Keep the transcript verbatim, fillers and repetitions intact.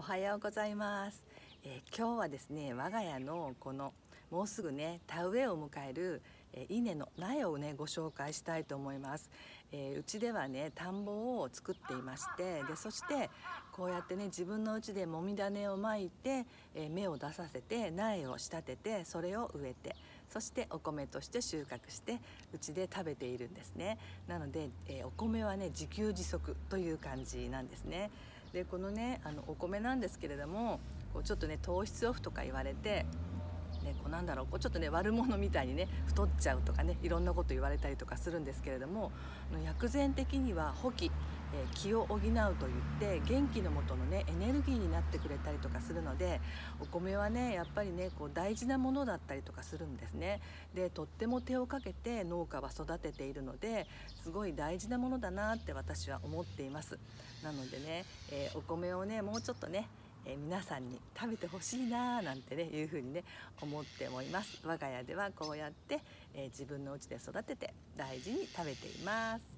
はようございます、えー、今日はですね我が家のこのもうすぐね田植えを迎える、えー、稲の苗をねご紹介したいと思います、えー、うちではね田んぼを作っていまして、でそしてこうやってね自分のうちでもみ種をまいて、えー、芽を出させて苗を仕立ててそれを植えて、そしてお米として収穫してうちで食べているんですね。なので、えー、お米はね自給自足という感じなんですね。でこのねあのお米なんですけれども、こうちょっとね糖質オフとか言われて、ね、こうなんだろうこうちょっとね悪者みたいにね太っちゃうとかねいろんなこと言われたりとかするんですけれども、薬膳的には補気、えー、気を補うといって元気のもとのねエネルギーになってくれたりとかするので、お米はねやっぱりねこう大事なものだったりとかするんですね。でとっても手をかけて農家は育てているのですごい大事なものだなって私は思っています。なのでね、えー、お米をねもうちょっとねえー、皆さんに食べてほしいななんてねいうふうにね思っております。我が家ではこうやって、えー、自分の家で育てて大事に食べています。